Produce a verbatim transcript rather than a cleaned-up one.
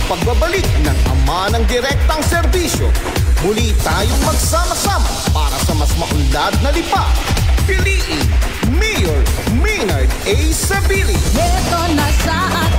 pagbabalik ng ama ng direktang serbisyo. Muli tayong magsama-sama para sa mas maunlad na lipa. Piliin Mayor Maynard A. Sabili. Ito na sa atin